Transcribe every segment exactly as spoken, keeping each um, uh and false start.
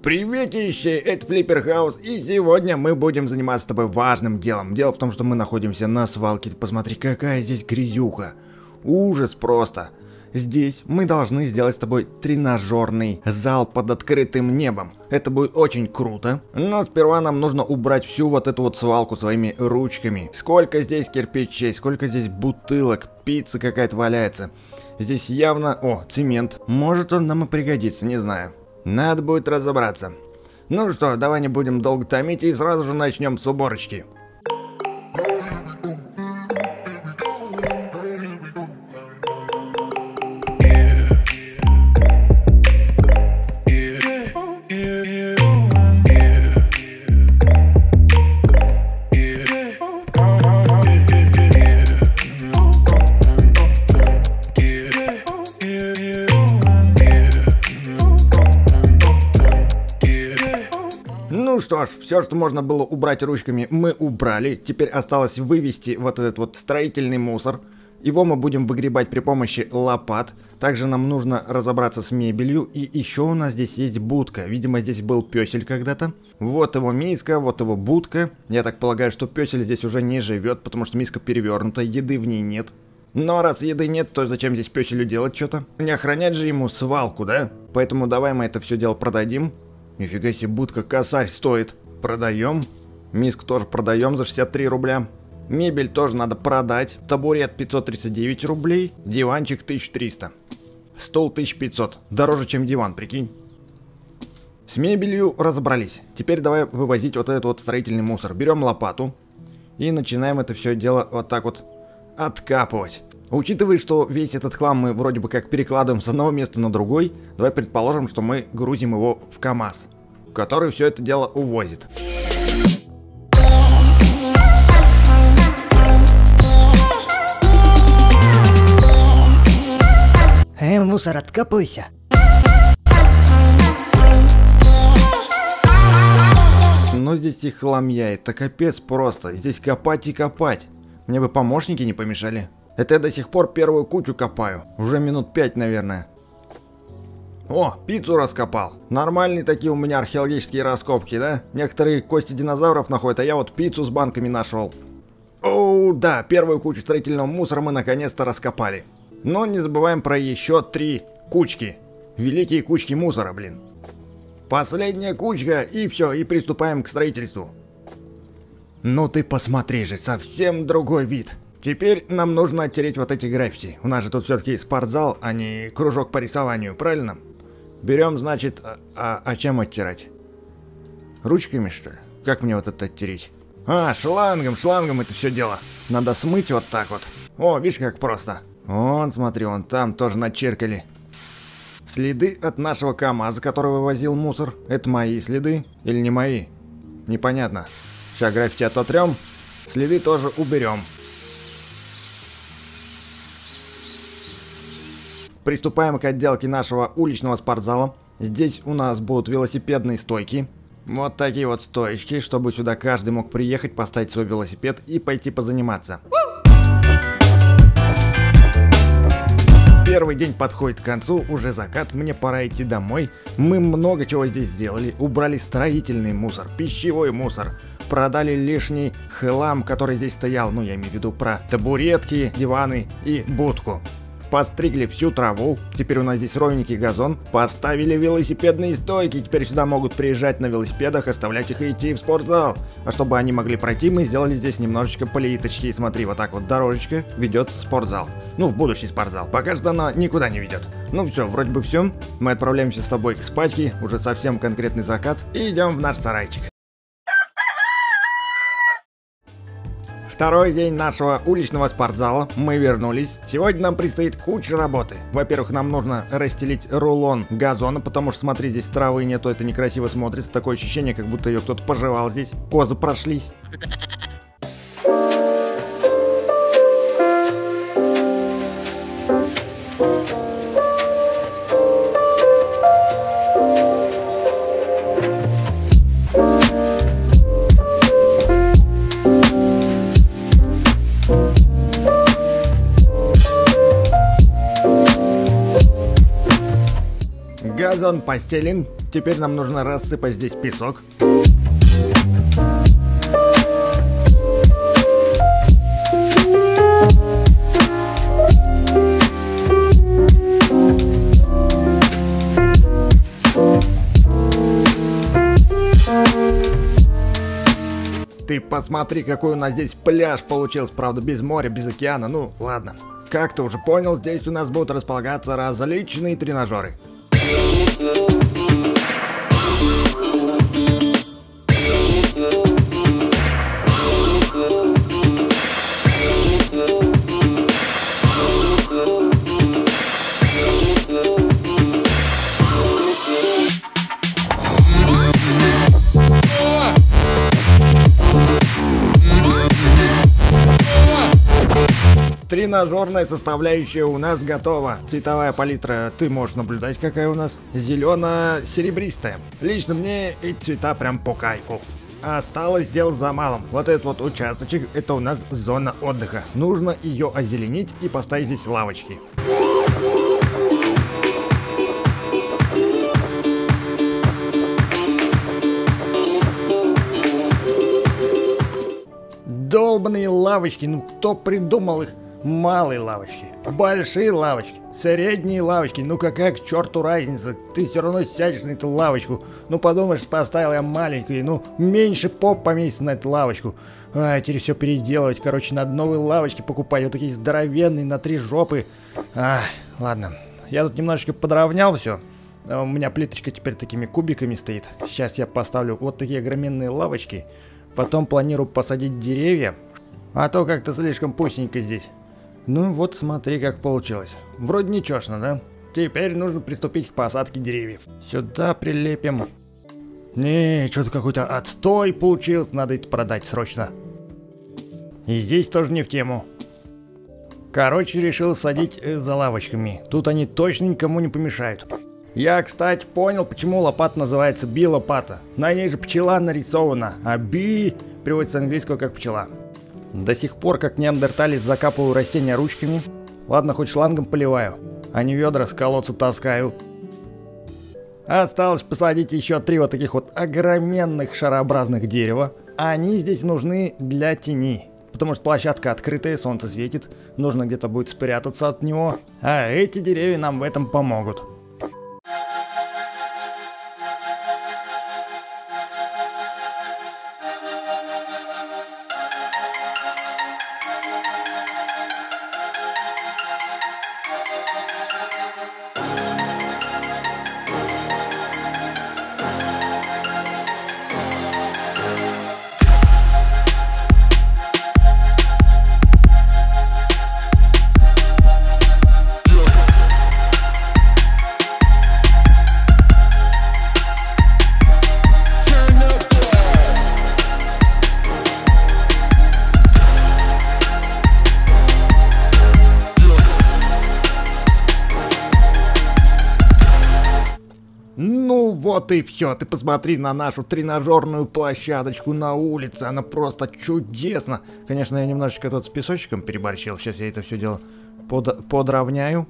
Приветище, это Flipper House, и сегодня мы будем заниматься с тобой важным делом. Дело в том, что мы находимся на свалке. Посмотри, какая здесь грязюха. Ужас просто. Здесь мы должны сделать с тобой тренажерный зал под открытым небом. Это будет очень круто. Но сперва нам нужно убрать всю вот эту вот свалку своими ручками. Сколько здесь кирпичей, сколько здесь бутылок, пицца какая-то валяется. Здесь явно... О, цемент. Может, он нам и пригодится, не знаю. Надо будет разобраться. Ну что, давай не будем долго томить и сразу же начнем с уборочки. Ну что ж, все, что можно было убрать ручками, мы убрали. Теперь осталось вывести вот этот вот строительный мусор. Его мы будем выгребать при помощи лопат. Также нам нужно разобраться с мебелью. И еще у нас здесь есть будка. Видимо, здесь был пёсель когда-то. Вот его миска, вот его будка. Я так полагаю, что пёсель здесь уже не живет, потому что миска перевернута, еды в ней нет. Но раз еды нет, то зачем здесь пёселю делать что-то? Не охранять же ему свалку, да? Поэтому давай мы это все дело продадим. Нифига себе, будка косарь стоит. Продаем. Миску тоже продаем за шестьдесят три рубля. Мебель тоже надо продать. Табурет пятьсот тридцать девять рублей. Диванчик тысяча триста. Стол тысяча пятьсот. Дороже, чем диван, прикинь. С мебелью разобрались. Теперь давай вывозить вот этот вот строительный мусор. Берем лопату и начинаем это все дело вот так вот откапывать. Учитывая, что весь этот хлам мы вроде бы как перекладываем с одного места на другой, давай предположим, что мы грузим его в КамАЗ, который все это дело увозит. Эй, мусор, откапывайся. Но здесь и хламья, это капец просто. Здесь копать и копать. Мне бы помощники не помешали. Это я до сих пор первую кучу копаю. Уже минут пять, наверное. О, пиццу раскопал. Нормальные такие у меня археологические раскопки, да? Некоторые кости динозавров находят, а я вот пиццу с банками нашел. О, да, первую кучу строительного мусора мы наконец-то раскопали. Но не забываем про еще три кучки. Великие кучки мусора, блин. Последняя кучка, и все, и приступаем к строительству. Ну ты посмотри же, совсем другой вид. Теперь нам нужно оттереть вот эти граффити. У нас же тут все-таки спортзал, а не кружок по рисованию, правильно? Берем, значит, а, а, а чем оттирать? Ручками, что ли? Как мне вот это оттереть? А, шлангом, шлангом это все дело. Надо смыть вот так вот. О, видишь, как просто. Вон, смотри, вон там тоже начеркали. Следы от нашего КамАЗа, который вывозил мусор. Это мои следы или не мои? Непонятно. Сейчас граффити ототрем. Следы тоже уберем. Приступаем к отделке нашего уличного спортзала. Здесь у нас будут велосипедные стойки. Вот такие вот стоечки, чтобы сюда каждый мог приехать, поставить свой велосипед и пойти позаниматься. Первый день подходит к концу, уже закат, мне пора идти домой. Мы много чего здесь сделали. Убрали строительный мусор, пищевой мусор. Продали лишний хлам, который здесь стоял. Ну, я имею в виду про табуретки, диваны и будку. Подстригли всю траву, теперь у нас здесь ровненький газон. Поставили велосипедные стойки, теперь сюда могут приезжать на велосипедах, оставлять их и идти в спортзал. А чтобы они могли пройти, мы сделали здесь немножечко плиточки. И смотри, вот так вот дорожечка ведет в спортзал. Ну, в будущий спортзал. Пока что она никуда не ведет. Ну все, вроде бы все. Мы отправляемся с тобой к спачке, уже совсем конкретный закат. И идем в наш сарайчик. Второй день нашего уличного спортзала, мы вернулись. Сегодня нам предстоит куча работы. Во-первых, нам нужно расстелить рулон газона, потому что, смотри, здесь травы нету, это некрасиво смотрится. Такое ощущение, как будто ее кто-то пожевал здесь. Козы прошлись. газон постелен, теперь нам нужно рассыпать здесь песок. Ты посмотри, какой у нас здесь пляж получился, правда, без моря, без океана, ну ладно. Как ты уже понял, здесь у нас будут располагаться различные тренажеры. Тренажерная составляющая у нас готова. Цветовая палитра, ты можешь наблюдать, какая у нас. Зелено-серебристая. Лично мне эти цвета прям по кайфу. Осталось дело за малым. Вот этот вот участочек, это у нас зона отдыха. Нужно ее озеленить и поставить здесь лавочки. Долбаные лавочки, ну кто придумал их? Малые лавочки, большие лавочки, средние лавочки, ну какая к черту разница, ты все равно сядешь на эту лавочку. Ну подумаешь, поставил я маленькую, ну меньше поп поместится на эту лавочку. А, теперь все переделывать, короче, надо новые лавочки покупать, вот такие здоровенные, на три жопы. А, ладно, я тут немножечко подровнял все. У меня плиточка теперь такими кубиками стоит. Сейчас я поставлю вот такие огроменные лавочки. Потом планирую посадить деревья, а то как-то слишком пустенько здесь. Ну вот смотри, как получилось. Вроде ничешно, да? Теперь нужно приступить к посадке деревьев. Сюда прилепим. Не, что-то какой-то отстой получился, надо это продать срочно. И здесь тоже не в тему. Короче, решил садить за лавочками. Тут они точно никому не помешают. Я, кстати, понял, почему лопата называется би-лопата. На ней же пчела нарисована, а би переводится с английского как пчела. До сих пор, как неандерталец, закапываю растения ручками. Ладно, хоть шлангом поливаю, а не ведра с колодца таскаю. Осталось посадить еще три вот таких вот огроменных шарообразных дерева. Они здесь нужны для тени, потому что площадка открытая, солнце светит, нужно где-то будет спрятаться от него. А эти деревья нам в этом помогут. Ну вот и все, ты посмотри на нашу тренажерную площадочку на улице, она просто чудесна. Конечно, я немножечко тут с песочком переборщил, сейчас я это все дело под, подровняю.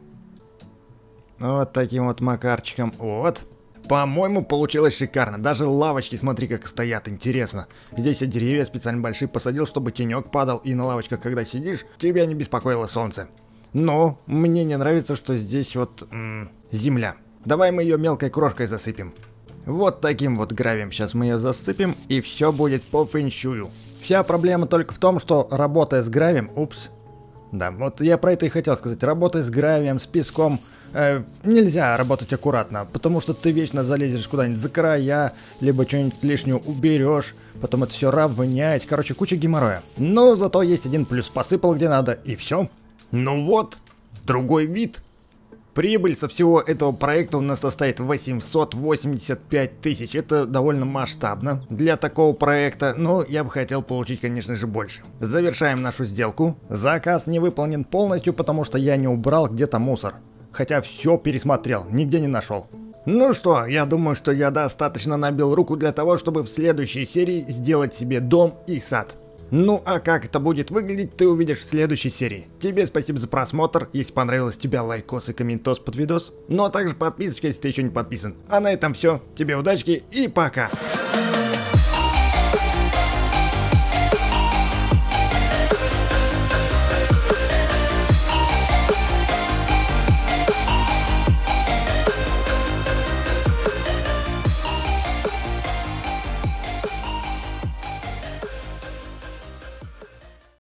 Вот таким вот макарчиком, вот. По-моему, получилось шикарно, даже лавочки, смотри, как стоят, интересно. Здесь я деревья специально большие посадил, чтобы тенек падал, и на лавочках, когда сидишь, тебя не беспокоило солнце. Но мне не нравится, что здесь вот м- земля. Давай мы ее мелкой крошкой засыпем. Вот таким вот гравием сейчас мы ее засыпем, и все будет по фэншую. Вся проблема только в том, что работая с гравием, упс. Да, вот я про это и хотел сказать. Работая с гравием, с песком, э, нельзя работать аккуратно, потому что ты вечно залезешь куда-нибудь за края, либо что-нибудь лишнее уберешь, потом это все равнять. Короче, куча геморроя. Но зато есть один плюс. Посыпал где надо, и все. Ну вот, другой вид. Прибыль со всего этого проекта у нас составит восемьсот восемьдесят пять тысяч. Это довольно масштабно для такого проекта, но я бы хотел получить, конечно же, больше. Завершаем нашу сделку. Заказ не выполнен полностью, потому что я не убрал где-то мусор. Хотя все пересмотрел, нигде не нашел. Ну что, я думаю, что я достаточно набил руку для того, чтобы в следующей серии сделать себе дом и сад. Ну а как это будет выглядеть, ты увидишь в следующей серии. Тебе спасибо за просмотр, если понравилось тебе лайкос и комментос под видос. Ну а также подписочка, если ты еще не подписан. А на этом все, тебе удачки и пока!